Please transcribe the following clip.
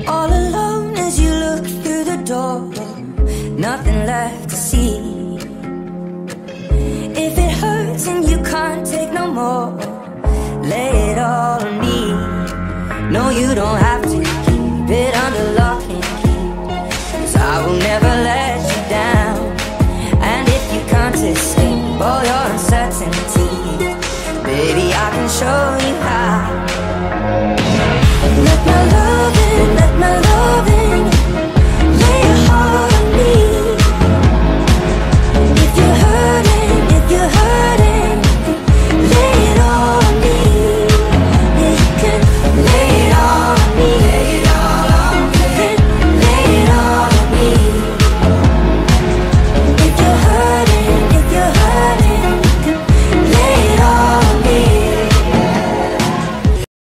All alone as you look through the door, nothing left to see. If it hurts and you can't take no more, lay it all on me. No, you don't have to keep it under lock and key, 'cause I will never let you down. And if you can't escape all your uncertainty, baby, I can show you how. Let my love in, let my love